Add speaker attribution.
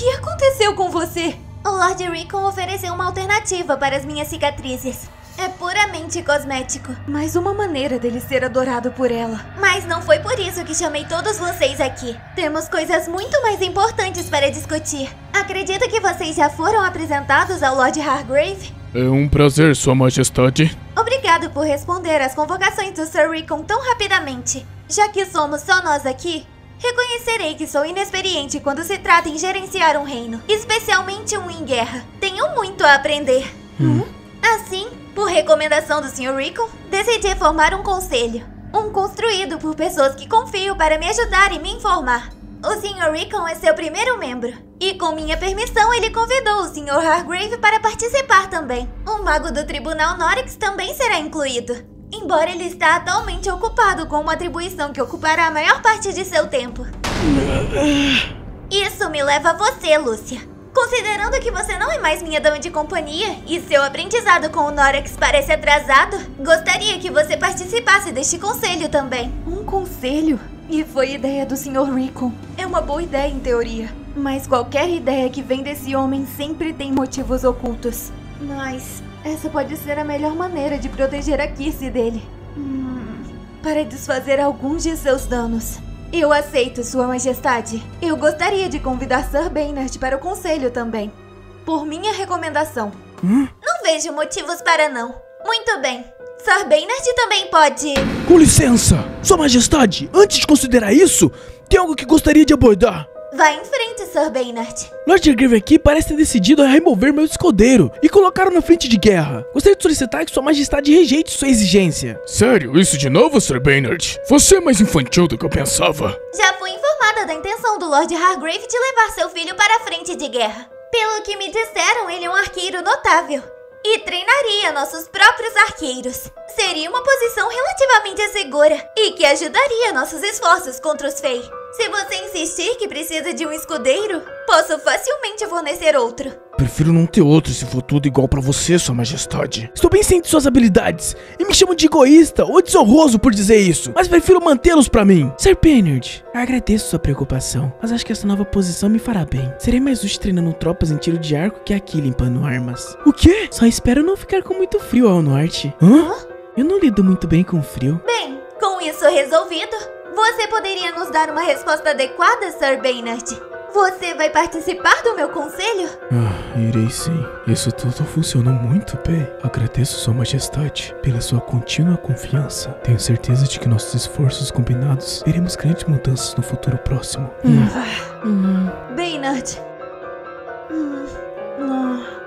Speaker 1: que aconteceu com você?
Speaker 2: O Lord Rickon ofereceu uma alternativa para as minhas cicatrizes. É puramente cosmético.
Speaker 1: Mais uma maneira dele ser adorado por ela.
Speaker 2: Mas não foi por isso que chamei todos vocês aqui. Temos coisas muito mais importantes para discutir. Acredito que vocês já foram apresentados ao Lord Hargrave?
Speaker 3: É um prazer, Sua Majestade.
Speaker 2: Obrigado por responder às convocações do Sir Rickon tão rapidamente. Já que somos só nós aqui, reconhecerei que sou inexperiente quando se trata em gerenciar um reino, especialmente um em guerra. Tenho muito a aprender. Assim, por recomendação do Sr. Rickon, decidi formar um conselho. Um construído por pessoas que confio para me ajudar e me informar. O Sr. Rickon é seu primeiro membro. E com minha permissão, ele convidou o Sr. Hargrave para participar também. Um mago do Tribunal Norix também será incluído. Embora ele está atualmente ocupado com uma atribuição que ocupará a maior parte de seu tempo. Isso me leva a você, Lúcia. Considerando que você não é mais minha dama de companhia e seu aprendizado com o Norax parece atrasado, gostaria que você participasse deste conselho também.
Speaker 1: Um conselho? E foi ideia do Sr. Rickon. É uma boa ideia em teoria, mas qualquer ideia que vem desse homem sempre tem motivos ocultos. Mas essa pode ser a melhor maneira de proteger a Kirce dele. Para desfazer alguns de seus danos. Eu aceito, Sua Majestade. Eu gostaria de convidar Sir Baynard para o conselho também. Por minha recomendação.
Speaker 2: Não vejo motivos para não. Muito bem. Sir Baynard também pode...
Speaker 4: Com licença! Sua Majestade, antes de considerar isso, tem algo que gostaria de abordar.
Speaker 2: Vá em frente, Sir Baynard.
Speaker 4: Lord Hargrave aqui parece ter decidido a remover meu escudeiro e colocar-o na frente de guerra. Gostaria de solicitar que Sua Majestade rejeite sua exigência.
Speaker 3: Sério, isso de novo, Sir Baynard? Você é mais infantil do que eu pensava.
Speaker 2: Já fui informada da intenção do Lord Hargrave de levar seu filho para a frente de guerra. Pelo que me disseram, ele é um arqueiro notável. E treinaria nossos próprios arqueiros. Seria uma posição relativamente segura e que ajudaria nossos esforços contra os Fey. Se você insistir que precisa de um escudeiro, posso facilmente fornecer outro.
Speaker 4: Prefiro não ter outro se for tudo igual pra você, Sua Majestade. Estou bem ciente de suas habilidades e me chamam de egoísta ou desonroso por dizer isso, mas prefiro mantê-los pra mim. Sir Baynard, agradeço sua preocupação, mas acho que essa nova posição me fará bem. Serei mais útil treinando tropas em tiro de arco que aqui limpando armas. O quê? Só espero não ficar com muito frio ao norte. Eu não lido muito bem com frio.
Speaker 2: Bem, com isso resolvido, você poderia nos dar uma resposta adequada, Sir Baynard? Você vai participar do meu conselho?
Speaker 4: Irei sim. Isso tudo funcionou muito bem. Agradeço Sua Majestade pela sua contínua confiança. Tenho certeza de que nossos esforços combinados veremos grandes mudanças no futuro próximo.
Speaker 1: Baynard.